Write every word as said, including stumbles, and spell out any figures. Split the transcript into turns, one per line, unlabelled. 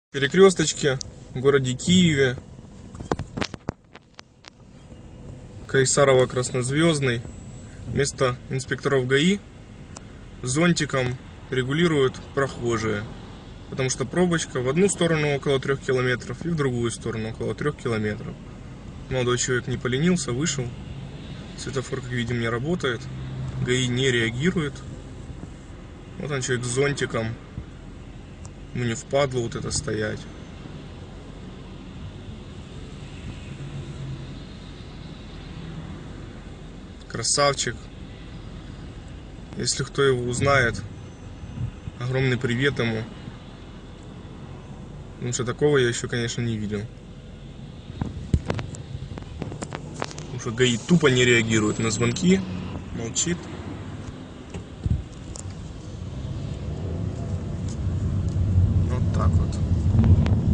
Перекресточке в городе Киеве, Кайсарово-Краснозвездный, место инспекторов ГАИ зонтиком регулируют прохожие, потому что пробочка в одну сторону около трех километров и в другую сторону около трех километров. Молодой человек не поленился, вышел. Светофор, как видим, не работает, ГАИ не реагирует. Вот он, человек с зонтиком. Ему не впадло вот это стоять. Красавчик. Если кто его узнает, огромный привет ему. Потому что такого я еще, конечно, не видел. Потому что ГАИ тупо не реагирует на звонки, молчит. Вот так вот.